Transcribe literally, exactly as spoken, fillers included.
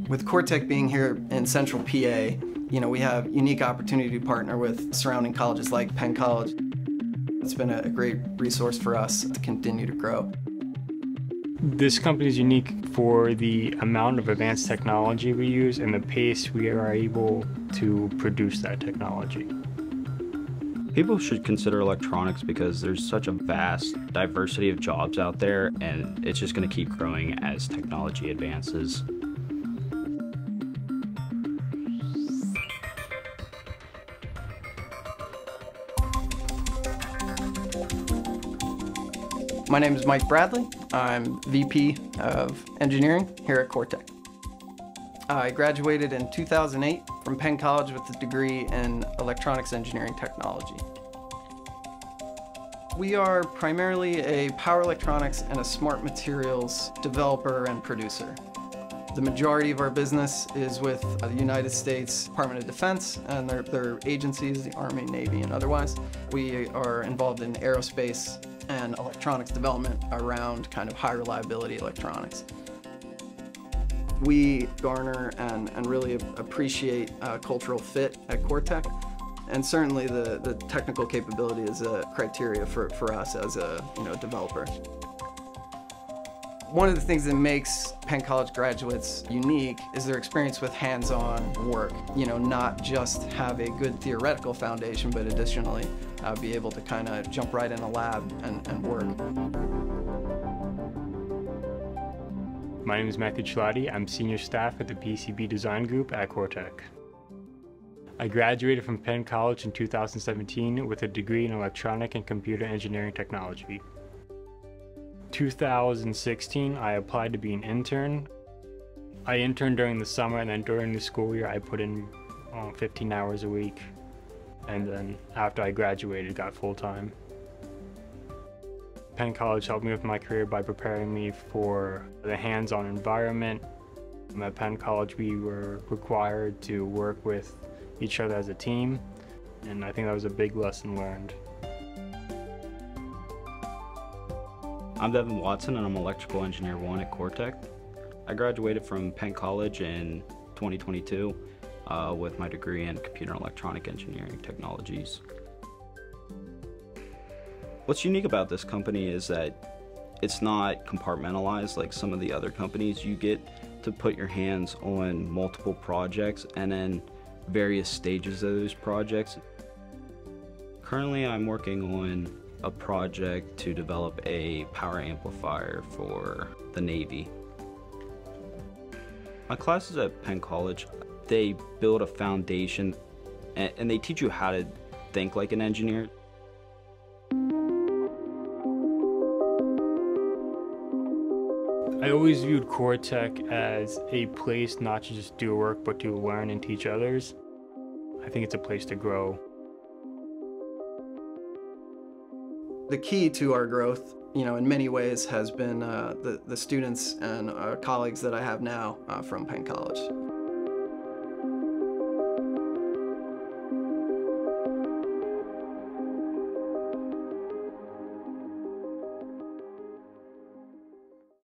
With QorTek being here in central P A, you know, we have unique opportunity to partner with surrounding colleges like Penn College. It's been a great resource for us to continue to grow. This company is unique for the amount of advanced technology we use and the pace we are able to produce that technology. People should consider electronics because there's such a vast diversity of jobs out there, and it's just going to keep growing as technology advances. My name is Mike Bradley. I'm V P of Engineering here at QorTek. I graduated in two thousand eight from Penn College with a degree in electronics engineering technology. We are primarily a power electronics and a smart materials developer and producer. The majority of our business is with the United States Department of Defense and their, their agencies, the Army, Navy, and otherwise. We are involved in aerospace and electronics development around kind of high reliability electronics. We garner and, and really appreciate uh, cultural fit at QorTek, and certainly the, the technical capability is a criteria for, for us as a you know, developer. One of the things that makes Penn College graduates unique is their experience with hands-on work. You know, not just have a good theoretical foundation, but additionally uh, be able to kind of jump right in a lab and, and work. My name is Matthew Chilati. I'm senior staff at the P C B design group at QorTek. I graduated from Penn College in two thousand seventeen with a degree in electronic and computer engineering technology. two thousand sixteen, I applied to be an intern. I interned during the summer, and then during the school year, I put in uh, fifteen hours a week. And then after I graduated, got full-time. Penn College helped me with my career by preparing me for the hands-on environment. At Penn College, we were required to work with each other as a team, and I think that was a big lesson learned. I'm Devin Watson, and I'm Electrical Engineer one at QorTek. I graduated from Penn College in twenty twenty-two uh, with my degree in Computer and Electronic Engineering Technologies. What's unique about this company is that it's not compartmentalized like some of the other companies. You get to put your hands on multiple projects and then various stages of those projects. Currently, I'm working on a project to develop a power amplifier for the Navy. My classes at Penn College, they build a foundation and, and they teach you how to think like an engineer. I always viewed QorTek as a place not to just do work, but to learn and teach others. I think it's a place to grow. The key to our growth, you know, in many ways has been uh, the, the students and uh, colleagues that I have now uh, from Penn College.